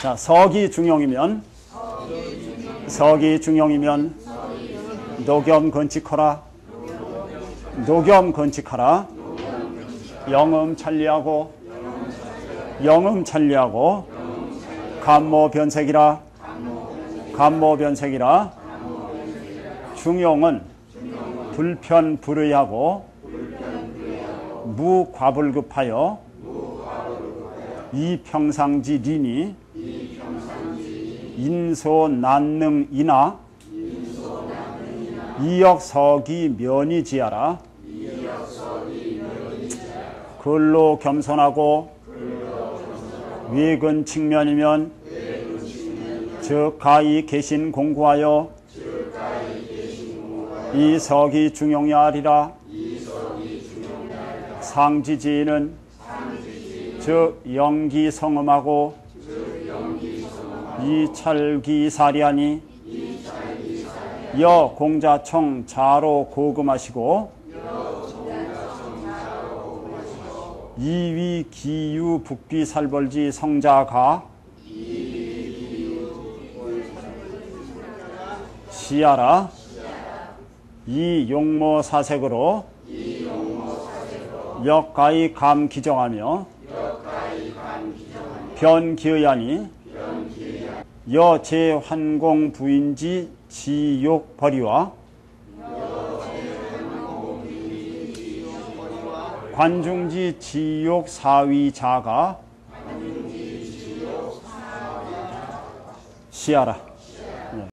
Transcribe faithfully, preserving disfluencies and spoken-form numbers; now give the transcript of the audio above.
자, 서기 중용이면 서기 중용이면 노겸 건축하라. 노겸 건축하라. 영음 천리하고 영음 천리하고 간모 변색이라. 간모 변색이라. 중용은 불편 불의하고 무과불급하여 이평상지 린이 인소 난능이나 이역서기 면이지하라. 근로 겸손하고 외근 측면이면 즉 가히 계신 공구하여 이 서기 중용이 아리라. 상지지는 즉 영기성음하고 이찰기사리하니 여 공자청 자로 고금하시고 이위 기유 북비 살벌지 성자가 시하라. 이 용모 사색으로 역가히 감 기정하며 변기의하니 여 제환공 부인지 지욕 벌이와 관중지 지욕 사위자가 시하라.